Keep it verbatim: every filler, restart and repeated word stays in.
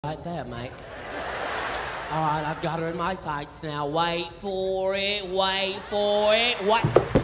Right there, mate. All right, I've got her in my sights now. Wait for it, wait for it, wait.